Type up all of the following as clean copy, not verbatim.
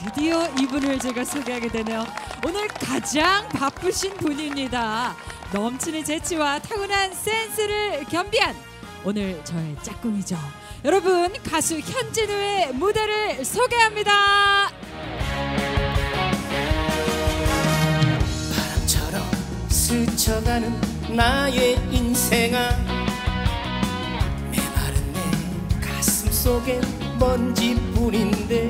드디어 이분을 제가 소개하게 되네요. 오늘 가장 바쁘신 분입니다. 넘치는 재치와 타고난 센스를 겸비한 오늘 저의 짝꿍이죠. 여러분, 가수 현진우의 무대를 소개합니다. 바람처럼 스쳐가는 나의 인생아, 메마른 내 가슴 속엔 먼지뿐인데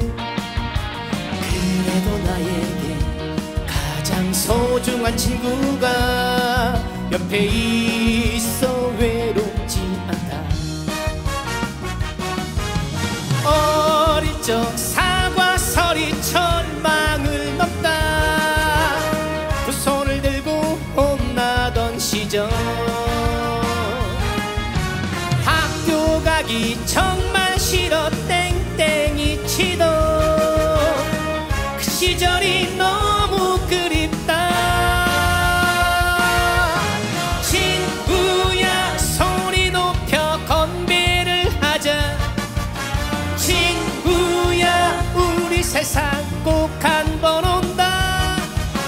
그래도 나에게 가장 소중한 친구가 옆에 있어 외롭지 않다. 어릴 적 사과 서리 철망을 넘다 두 손을 들고 혼나던 시절, 학교 가기 정말 싫어 땡땡이 치던 그 시절이 너무 그립다. 친구야 소리 높여 건배를 하자. 친구야 우리 세상 꼭 한 번 온다.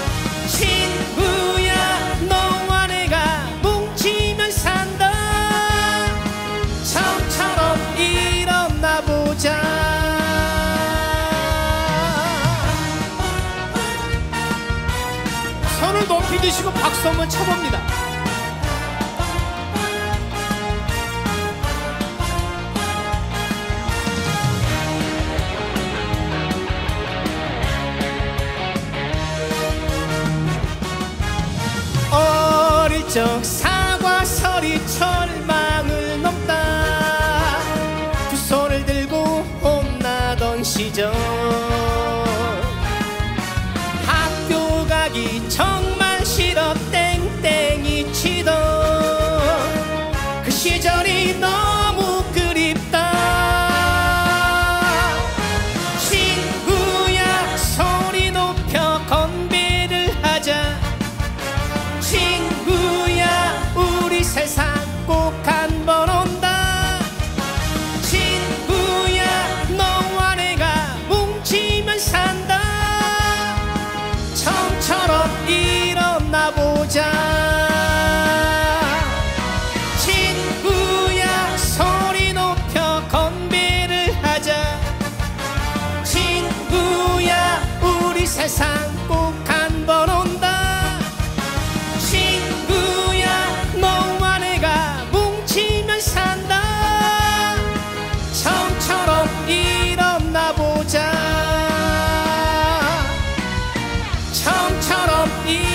친구야 너와 내가 뭉치면 산다. 처음처럼 일어나 보자. 손을 높이 드시고 박수 한번 쳐봅니다. 어릴 적 사과 서리 철망을 넘다 두 손을 들고 혼나던 시절, 학교 가기 정말 싫어 땡땡이 치던 그 시절이 너무 그립다. 친구야 소리 높여 건배를 하자. 친구야 우리 세상 꼭 한 번 온다. 친구야 너와 내가 뭉치면 산다. 처음처럼 일어나 보자. 친구야 소리 높여 건배를 하자. 친구야 우리 세상 꼭 한 번 온다. 친구야 너와 내가 뭉치면 산다. 처음처럼 일어나 보자. 처음처럼